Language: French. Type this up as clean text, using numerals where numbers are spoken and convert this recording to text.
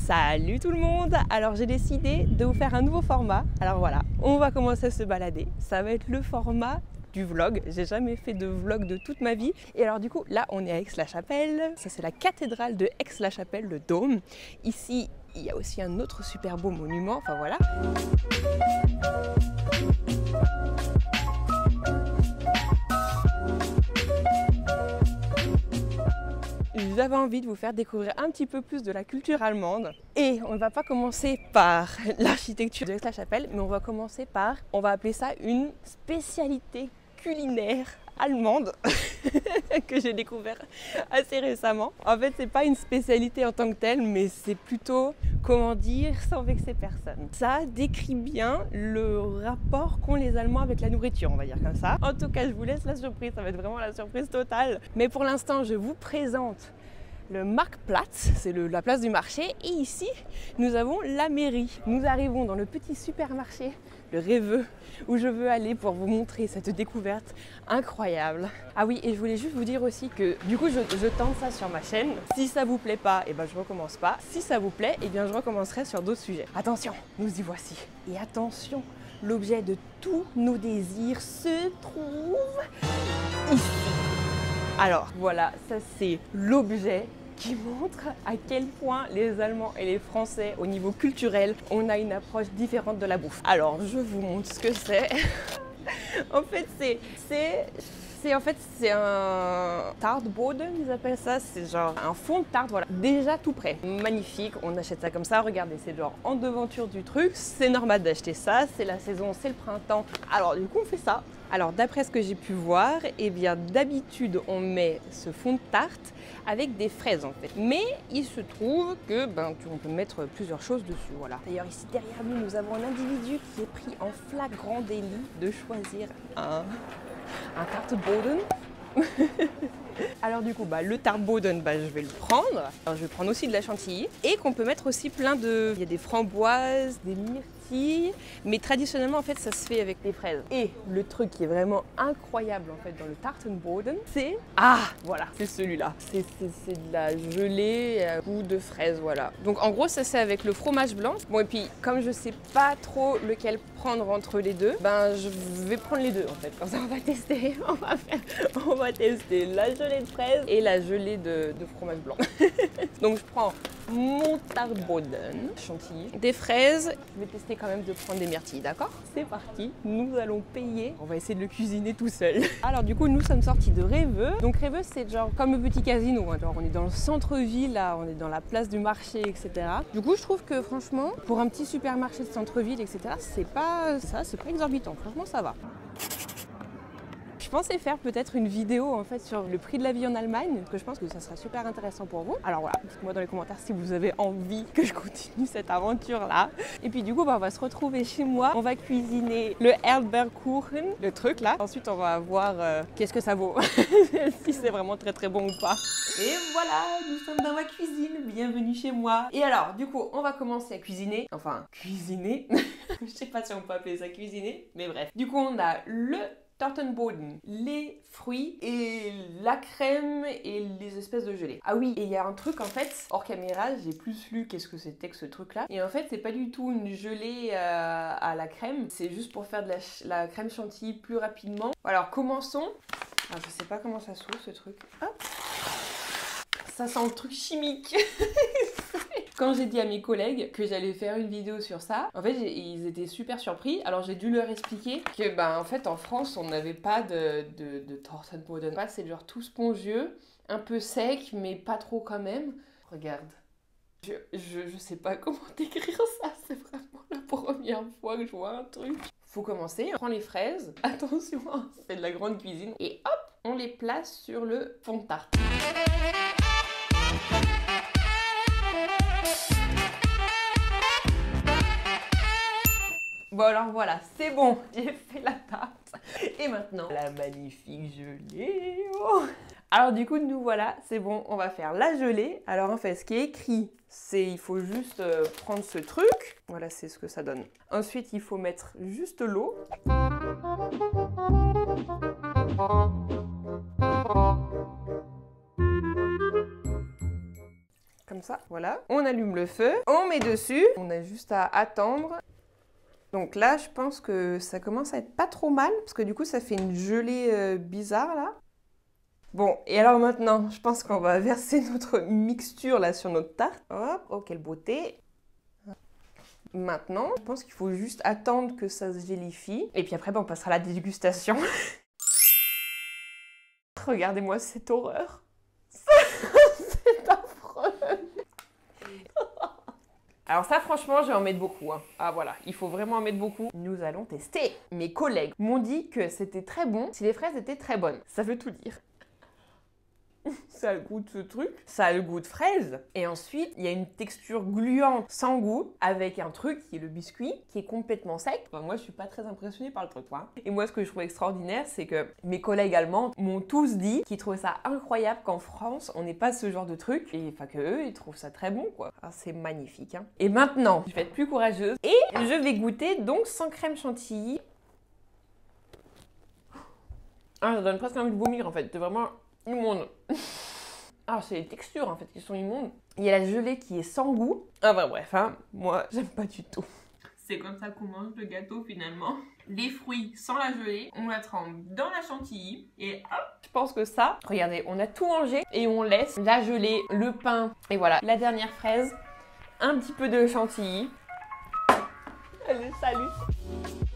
Salut tout le monde! Alors j'ai décidé de vous faire un nouveau format. Alors voilà, on va commencer à se balader. Ça va être le format du vlog. J'ai jamais fait de vlog de toute ma vie. Et alors du coup, là on est à Aix-la-Chapelle. Ça c'est la cathédrale de Aix-la-Chapelle, le dôme. Ici, il y a aussi un autre super beau monument. Enfin voilà. J'avais envie de vous faire découvrir un petit peu plus de la culture allemande. Et on ne va pas commencer par l'architecture de Aix-la-Chapelle, mais on va commencer par, on va appeler ça une spécialité culinaire allemande que j'ai découvert assez récemment. En fait, c'est pas une spécialité en tant que telle, mais c'est plutôt, comment dire, sans vexer personne. Ça décrit bien le rapport qu'ont les Allemands avec la nourriture, on va dire comme ça. En tout cas, je vous laisse la surprise, ça va être vraiment la surprise totale. Mais pour l'instant, je vous présente le Marktplatz, c'est la place du marché, et ici nous avons la mairie. Nous arrivons dans le petit supermarché, le Rewe, où je veux aller pour vous montrer cette découverte incroyable. Ah oui, et je voulais juste vous dire aussi que du coup je tente ça sur ma chaîne. Si ça vous plaît pas, et ben je recommence pas. Si ça vous plaît, et bien je recommencerai sur d'autres sujets. Attention, nous y voici. Et attention, l'objet de tous nos désirs se trouve ici. Alors voilà, ça c'est l'objet qui montre à quel point les Allemands et les Français, au niveau culturel, on a une approche différente de la bouffe. Alors je vous montre ce que c'est. En fait, c'est un Tartboden, ils appellent ça. C'est genre un fond de tarte, voilà, déjà tout prêt. Magnifique, on achète ça comme ça, regardez, c'est genre en devanture du truc. C'est normal d'acheter ça, c'est la saison, c'est le printemps. Alors du coup, on fait ça. Alors d'après ce que j'ai pu voir, eh bien d'habitude on met ce fond de tarte avec des fraises en fait. Mais il se trouve que on peut mettre plusieurs choses dessus, voilà. D'ailleurs ici derrière nous, nous avons un individu qui est pris en flagrant délit de choisir un Tartboden. Alors du coup, le Tartboden, je vais le prendre. Alors, je vais prendre aussi de la chantilly et qu'on peut mettre aussi plein de... Il y a des framboises, des myrtilles, mais traditionnellement en fait ça se fait avec des fraises. Et le truc qui est vraiment incroyable en fait dans le Tartboden, c'est... Ah voilà, c'est celui-là. C'est de la gelée à goût de fraise, voilà. Donc en gros ça c'est avec le fromage blanc. Bon et puis comme je sais pas trop lequel prendre entre les deux, je vais prendre les deux en fait. Comme ça on va tester, on va tester la gelée de fraise et la gelée de fromage blanc. Donc je prends mon Tartboden, chantilly, des fraises. Je vais tester quand même de prendre des myrtilles, d'accord? C'est parti, nous allons payer. On va essayer de le cuisiner tout seul. Alors du coup, nous sommes sortis de Rewe. Donc Rewe, c'est genre comme le petit casino. Hein. Genre, on est dans le centre-ville, là, on est dans la place du marché, etc. Du coup, je trouve que franchement, pour un petit supermarché de centre-ville, etc., c'est pas exorbitant. Franchement, ça va. Je pensais faire peut-être une vidéo en fait sur le prix de la vie en Allemagne, parce que je pense que ça sera super intéressant pour vous. Alors voilà, dites-moi dans les commentaires si vous avez envie que je continue cette aventure là. Et puis du coup, on va se retrouver chez moi. On va cuisiner le Erdbeerkuchen, le truc là. Ensuite, on va voir qu'est-ce que ça vaut, si c'est vraiment très très bon ou pas. Et voilà, nous sommes dans ma cuisine. Bienvenue chez moi. Et alors, du coup, on va commencer à cuisiner. Enfin, cuisiner. Je sais pas si on peut appeler ça cuisiner, mais bref. Du coup, on a le Tartboden, les fruits et la crème et les espèces de gelée. Ah oui, et il y a un truc en fait, hors caméra, j'ai plus lu qu'est-ce que c'était que ce truc là. Et en fait, c'est pas du tout une gelée à la crème, c'est juste pour faire de la crème chantilly plus rapidement. Alors commençons. Alors, je sais pas comment ça s'ouvre ce truc. Hop. Ça sent le truc chimique. Quand j'ai dit à mes collègues que j'allais faire une vidéo sur ça, en fait, ils étaient super surpris. Alors, j'ai dû leur expliquer que, en fait, en France, on n'avait pas de Tartboden. C'est genre tout spongieux, un peu sec, mais pas trop quand même. Regarde. Je sais pas comment décrire ça. C'est vraiment la première fois que je vois un truc. Faut commencer. On prend les fraises. Attention, c'est de la grande cuisine. Et hop, on les place sur le fond de tarte. Bon alors voilà, c'est bon, j'ai fait la tarte. Et maintenant, la magnifique gelée. Oh. Alors du coup, nous voilà, c'est bon, on va faire la gelée. Alors en fait, ce qui est écrit, c'est il faut juste prendre ce truc. Voilà, c'est ce que ça donne. Ensuite, il faut mettre juste l'eau. comme ça, voilà. On allume le feu, on met dessus, on a juste à attendre. Donc là, je pense que ça commence à être pas trop mal, parce que du coup, ça fait une gelée bizarre, là. Bon, et alors maintenant, je pense qu'on va verser notre mixture, là, sur notre tarte. Hop, oh, quelle beauté! Maintenant, je pense qu'il faut juste attendre que ça se gélifie. Et puis après, on passera à la dégustation. Regardez-moi cette horreur. C'est affreux. Alors ça, franchement, je vais en mettre beaucoup. Hein. Ah voilà, il faut vraiment en mettre beaucoup. Nous allons tester. Mes collègues m'ont dit que c'était très bon si les fraises étaient très bonnes. Ça veut tout dire. Ça a le goût de ce truc, ça a le goût de fraise. Et ensuite, il y a une texture gluante sans goût avec un truc qui est le biscuit qui est complètement sec. Enfin, moi, je suis pas très impressionnée par le truc, quoi. Et moi, ce que je trouve extraordinaire, c'est que mes collègues allemands m'ont tous dit qu'ils trouvaient ça incroyable qu'en France, on n'ait pas ce genre de truc. Et enfin, que eux, ils trouvent ça très bon, quoi. Ah, c'est magnifique, hein. Et maintenant, je vais être plus courageuse et je vais goûter donc sans crème chantilly. Ah, ça donne presque envie de vomir, en fait. C'est vraiment immonde. Ah, c'est les textures en fait qui sont immondes. Il y a la gelée qui est sans goût. Ah bah bref, hein, moi j'aime pas du tout. C'est comme ça qu'on mange le gâteau finalement. Les fruits sans la gelée, on la trempe dans la chantilly et hop. Je pense que ça, regardez, on a tout mangé et on laisse la gelée, le pain et voilà. La dernière fraise, un petit peu de chantilly. Allez, salut!